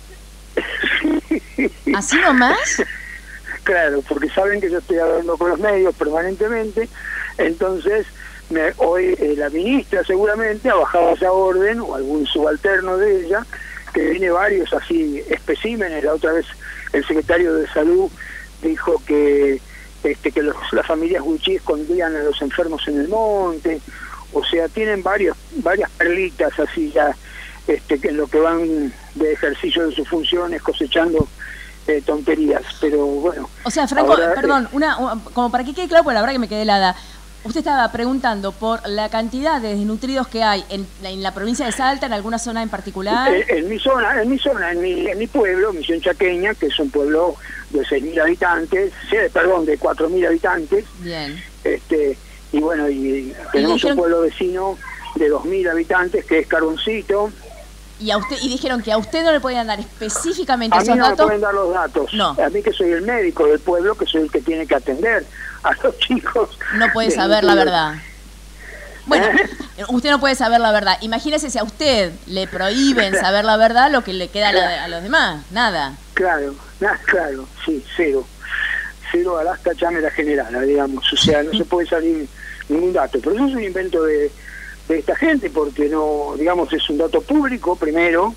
¿Así nomás? Claro, porque saben que yo estoy hablando con los medios permanentemente, entonces hoy la ministra seguramente ha bajado esa orden, o algún subalterno de ella, que tiene varios así especímenes. La otra vez el secretario de Salud dijo que las familias Gucci escondían a los enfermos en el monte, o sea, tienen varias perlitas así ya, que en lo que van de ejercicio de sus funciones cosechando tonterías, pero bueno. O sea, Franco, ahora, perdón, como para que quede claro, porque la verdad que me quedé helada. Usted estaba preguntando por la cantidad de desnutridos que hay en la provincia de Salta, en alguna zona en particular. En mi pueblo, Misión Chaqueña, que es un pueblo de 6.000 habitantes, de 4.000 habitantes. Bien. Y bueno, y tenemos un pueblo vecino de 2.000 habitantes, que es Carboncito. Y dijeron que a usted no le podían dar específicamente esos datos. A mí no datos. me pueden dar los datos. No. A mí, que soy el médico del pueblo, que soy el que tiene que atender a los chicos. No puede saber la verdad. Bueno, usted no puede saber la verdad. Imagínese si a usted le prohíben saber la verdad, lo que le queda a los demás. Nada. Claro, sí, cero. Cero a las chámara general, digamos. O sea, no se puede salir ningún dato. Pero eso es un invento de esta gente, porque no, digamos, es un dato público primero,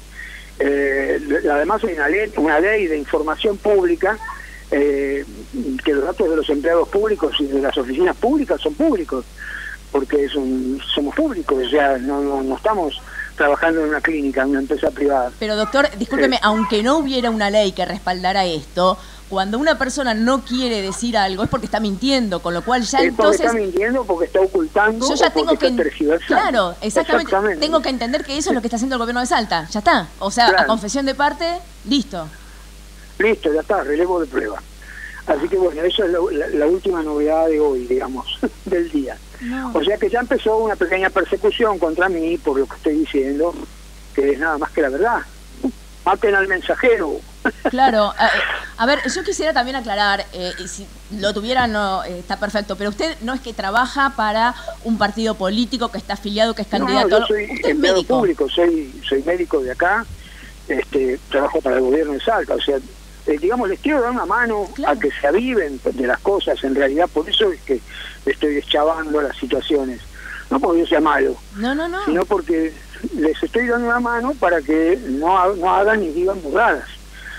además hay una ley de información pública, que los datos de los empleados públicos y de las oficinas públicas son públicos, porque somos públicos, o sea, no estamos trabajando en una clínica, en una empresa privada. Pero doctor, discúlpeme, aunque no hubiera una ley que respaldara esto, cuando una persona no quiere decir algo es porque está mintiendo, con lo cual ya entonces... Porque está mintiendo, porque está ocultando, yo ya tengo que Claro, exactamente. Tengo que entender que eso es lo que está haciendo el gobierno de Salta. Ya está. O sea, a confesión de parte, listo. Listo, ya está, relevo de prueba. Así que bueno, eso es la última novedad de hoy, digamos, del día. No. O sea que ya empezó una pequeña persecución contra mí por lo que estoy diciendo, que es nada más que la verdad. Maten al mensajero. Claro, a ver, yo quisiera también aclarar, y si lo tuviera no está perfecto, pero usted no es que trabaja para un partido político que está afiliado, que es candidato. No, yo soy empleado público, soy médico de acá, trabajo para el gobierno de Salta, o sea, digamos, les quiero dar una mano a que se aviven de las cosas, en realidad, por eso es que estoy deschavando las situaciones, no porque yo sea malo, no, sino porque les estoy dando una mano para que no hagan ni digan burradas.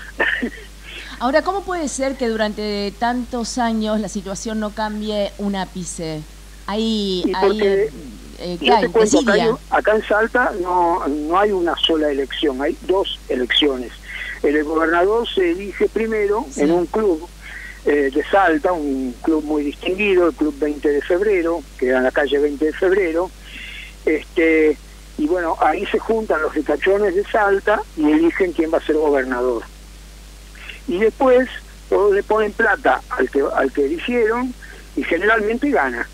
Ahora, ¿cómo puede ser que durante tantos años la situación no cambie un ápice? Acá en Salta no hay una sola elección, hay 2 elecciones. El gobernador se elige primero en un club de Salta, un club muy distinguido, el Club 20 de Febrero, que era en la calle 20 de Febrero, y bueno, ahí se juntan los ricachones de Salta y eligen quién va a ser gobernador. Y después todos le ponen plata al que eligieron y generalmente gana.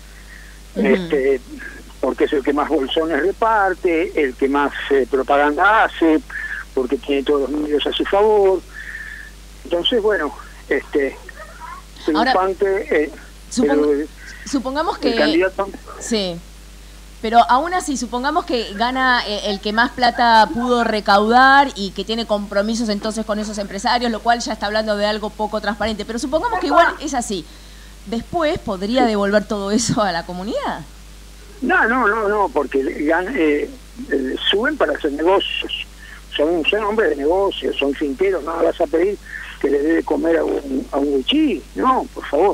Porque es el que más bolsones reparte, el que más propaganda hace, porque tiene todos los medios a su favor. Entonces, bueno, Ahora, Infante... Supongamos que... El candidato... Sí. Pero aún así, supongamos que gana el que más plata pudo recaudar y que tiene compromisos entonces con esos empresarios, lo cual ya está hablando de algo poco transparente. Pero supongamos que igual es así. ¿Después podría devolver todo eso a la comunidad? No, porque suben para hacer negocios. Son hombres de negocios, son finqueros, no vas a pedir que le dé de comer a un wichí, no, por favor.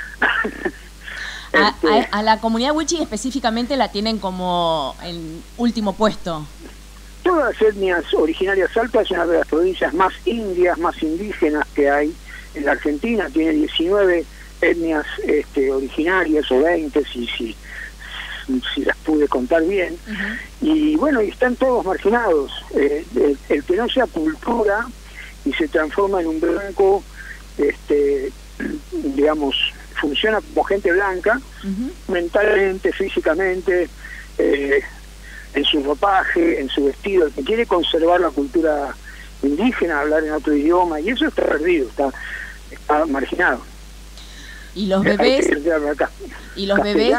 A la comunidad wichí específicamente la tienen como el último puesto. Todas las etnias originarias Salta es una de las provincias más indias, más indígenas que hay en la Argentina. Tiene 19 etnias originarias, o 20 si las pude contar bien. Y bueno, y están todos marginados. El que no sea cultura y se transforma en un blanco, digamos, funciona como gente blanca, mentalmente, físicamente, en su ropaje, en su vestido. El que quiere conservar la cultura indígena, hablar en otro idioma, y eso está perdido, está marginado. Y los bebés, sí. Los bebés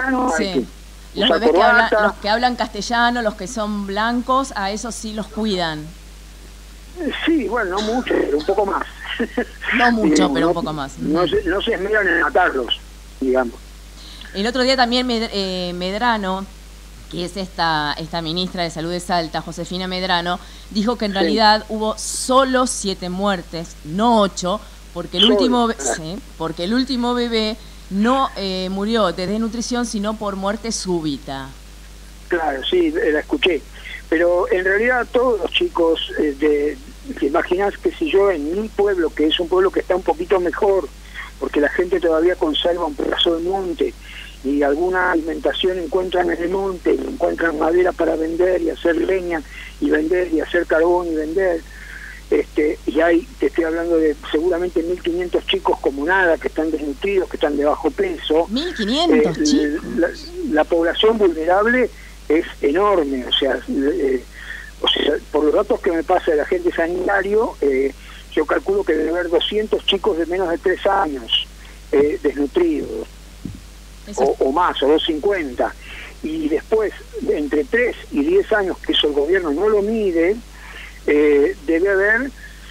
los que hablan castellano, los que son blancos, a esos sí los cuidan. Sí, bueno, no mucho, pero un poco más. No mucho, digamos, pero un poco más. No se esmeran en matarlos, digamos. El otro día también Medrano, que es esta ministra de Salud de Salta, Josefina Medrano, dijo que en realidad hubo solo 7 muertes, no 8, porque el último bebé no murió de desnutrición, sino por muerte súbita. Claro, sí, la escuché. Pero en realidad todos los chicos, te imaginás que si yo en mi pueblo, que es un pueblo que está un poquito mejor, porque la gente todavía conserva un pedazo de monte y alguna alimentación encuentran en el monte, y encuentran madera para vender y hacer leña y vender y hacer carbón y vender, y hay, te estoy hablando de seguramente 1.500 chicos como nada, que están desnutridos, que están de bajo peso. 1.500 chicos. La población vulnerable es enorme, o sea, por los datos que me pasa el agente sanitario, yo calculo que debe haber 200 chicos de menos de 3 años desnutridos, o más, o 250, y después, entre 3 y 10 años, que eso el gobierno no lo mide, debe haber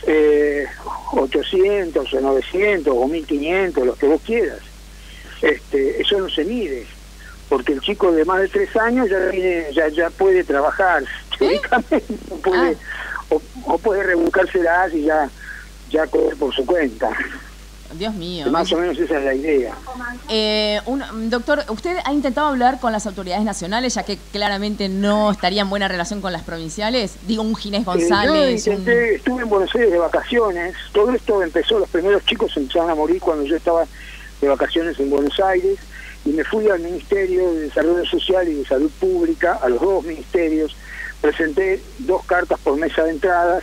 800 o 900 o 1.500, los que vos quieras. Eso no se mide, porque el chico de más de 3 años ya puede trabajar, teóricamente, puede, o puede rebuscárselas y ya correr por su cuenta. Dios mío. Más o menos esa es la idea. Doctor, ¿usted ha intentado hablar con las autoridades nacionales, ya que claramente no estaría en buena relación con las provinciales? Digo, un Ginés González. Estuve en Buenos Aires de vacaciones. Todo esto empezó, los primeros chicos empezaron a morir cuando yo estaba de vacaciones en Buenos Aires, y me fui al Ministerio de Desarrollo Social y de Salud Pública, a los 2 ministerios, presenté 2 cartas por mesa de entradas,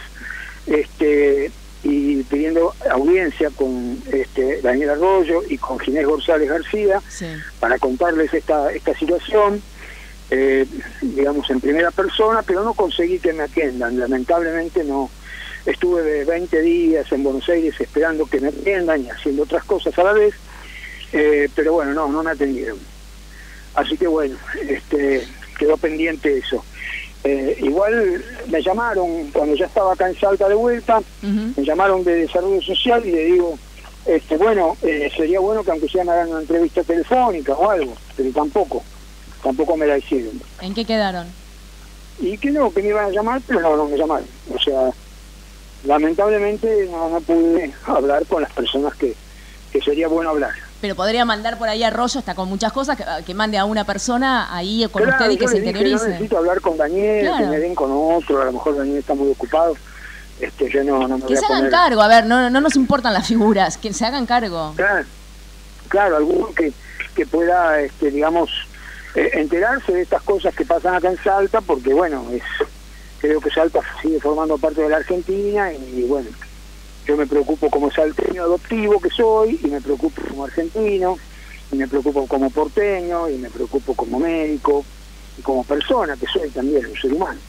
y pidiendo audiencia con Daniel Arroyo y con Ginés González García, sí, para contarles esta situación, digamos, en primera persona, pero no conseguí que me atiendan. Lamentablemente no. Estuve de 20 días en Buenos Aires esperando que me atiendan y haciendo otras cosas a la vez, pero bueno, no me atendieron. Así que bueno, quedó pendiente eso. Igual me llamaron cuando ya estaba acá en Salta de vuelta, me llamaron de Desarrollo Social y le digo, sería bueno que aunque sea me hagan una entrevista telefónica o algo, pero tampoco me la hicieron. ¿En qué quedaron? Y que me iban a llamar, pero no me llamaron. O sea, lamentablemente no pude hablar con las personas que sería bueno hablar. Pero podría mandar por ahí a Arroyo, está con muchas cosas, que mande a una persona ahí con usted y que se interiorice. No necesito hablar con Daniel, que me den con otro, a lo mejor Daniel está muy ocupado. Yo no me que se hagan cargo, a ver, no nos importan las figuras, que se hagan cargo. Claro, alguno que pueda, digamos, enterarse de estas cosas que pasan acá en Salta, porque bueno, creo que Salta sigue formando parte de la Argentina y bueno, yo me preocupo como salteño adoptivo que soy, y me preocupo como argentino, y me preocupo como porteño, y me preocupo como médico, y como persona que soy también, un ser humano.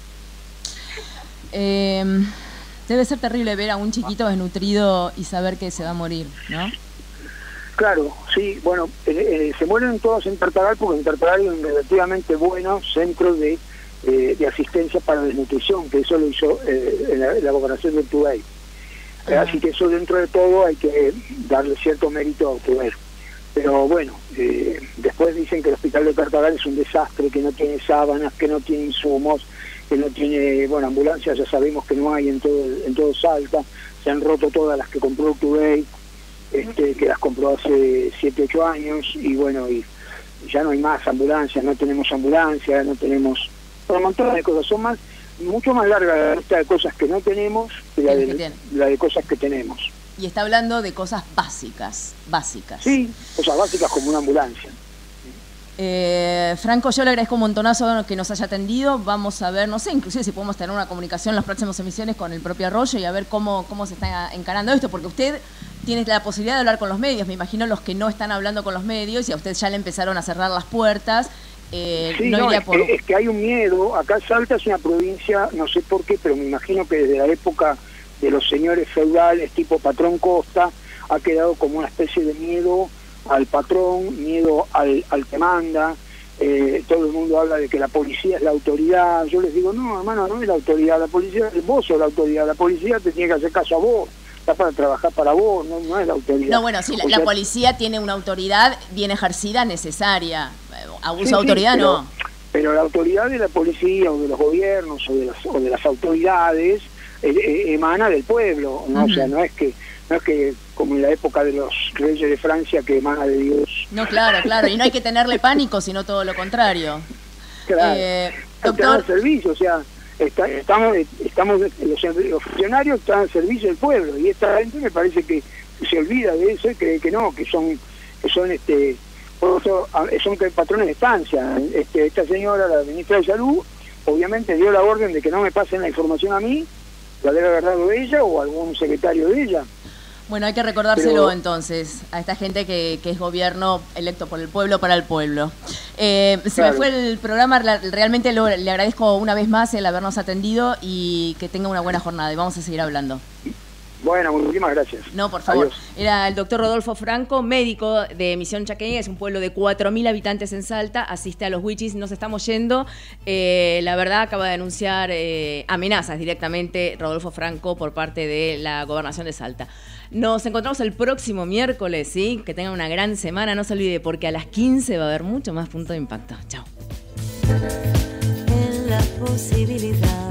Debe ser terrible ver a un chiquito desnutrido y saber que se va a morir, ¿no? Claro, sí, bueno, se mueren todos en Tartagal porque en Tartagal hay un relativamente bueno centro de asistencia para desnutrición, que eso lo hizo la gobernación de Urtubey. Así que eso, dentro de todo, hay que darle cierto mérito a Urtubey. Pero bueno, después dicen que el hospital de Tartagal es un desastre, que no tiene sábanas, que no tiene insumos, que no tiene, bueno, ambulancias ya sabemos que no hay en todo Salta, se han roto todas las que compró Urtubey, que las compró hace 7, 8 años, y bueno, y ya no hay más ambulancias, no tenemos ambulancias, no tenemos un montón de cosas, son mucho más larga la lista de cosas que no tenemos que la de cosas que tenemos. Y está hablando de cosas básicas. Sí, cosas básicas como una ambulancia. Franco, yo le agradezco un montonazo que nos haya atendido. Vamos a ver, no sé, inclusive si podemos tener una comunicación en las próximas emisiones con el propio Arroyo y a ver cómo se está encarando esto, porque usted tiene la posibilidad de hablar con los medios. Me imagino los que no están hablando con los medios y a usted ya le empezaron a cerrar las puertas. Sí, es que hay un miedo. Acá Salta es una provincia, no sé por qué, pero me imagino que desde la época de los señores feudales tipo Patrón Costa ha quedado como una especie de miedo al patrón, miedo al que manda. Todo el mundo habla de que la policía es la autoridad. Yo les digo, no, hermano, no es la autoridad, la policía, vos sos la autoridad, la policía te tiene que hacer caso a vos, está para trabajar para vos, no es la autoridad. No, bueno, sí, la policía tiene una autoridad bien ejercida, necesaria. Abuso de autoridad, no. Pero la autoridad de la policía o de los gobiernos o de las autoridades emana del pueblo, ¿no? O sea, no es que como en la época de los reyes de Francia, que emana de Dios. No, claro, y no hay que tenerle pánico, sino todo lo contrario. Claro, doctor, al servicio, o sea, estamos los funcionarios están al servicio del pueblo, y esta gente me parece que se olvida de eso y cree que no, que son patrones de estancia. Esta señora, la ministra de Salud, obviamente dio la orden de que no me pasen la información a mí, la debe haber dado ella o algún secretario de ella. Bueno, hay que recordárselo entonces a esta gente que es gobierno electo por el pueblo, para el pueblo. Se me fue el programa, realmente le agradezco una vez más el habernos atendido y que tenga una buena jornada y vamos a seguir hablando. Bueno, muchísimas gracias. No, por favor. Adiós. Era el doctor Rodolfo Franco, médico de Misión Chaqueña, es un pueblo de 4.000 habitantes en Salta, asiste a los Wichis, nos estamos yendo. La verdad, acaba de anunciar amenazas directamente Rodolfo Franco por parte de la Gobernación de Salta. Nos encontramos el próximo miércoles, ¿sí? Que tengan una gran semana, no se olvide, porque a las 15 va a haber mucho más Punto de Impacto. Chao. En la posibilidad.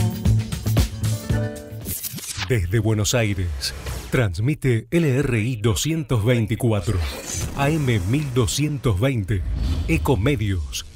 Desde Buenos Aires, transmite LRI 224, AM 1220, Ecomedios.